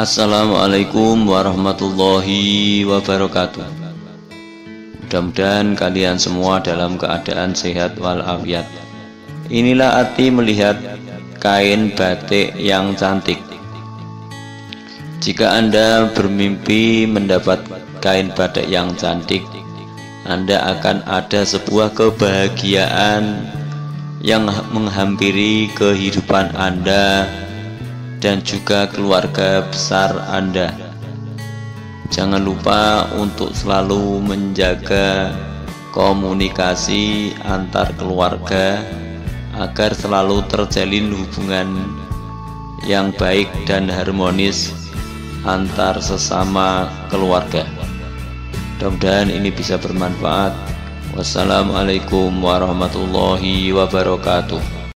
Assalamualaikum warahmatullahi wabarakatuh. Mudah-mudahan kalian semua dalam keadaan sehat walafiat. Inilah arti melihat kain batik yang cantik. Jika Anda bermimpi mendapat kain batik yang cantik, Anda akan ada sebuah kebahagiaan yang menghampiri kehidupan Anda dan juga keluarga besar Anda. Jangan lupa untuk selalu menjaga komunikasi antar keluarga agar selalu terjalin hubungan yang baik dan harmonis antar sesama keluarga. Mudah-mudahan ini bisa bermanfaat. Wassalamualaikum warahmatullahi wabarakatuh.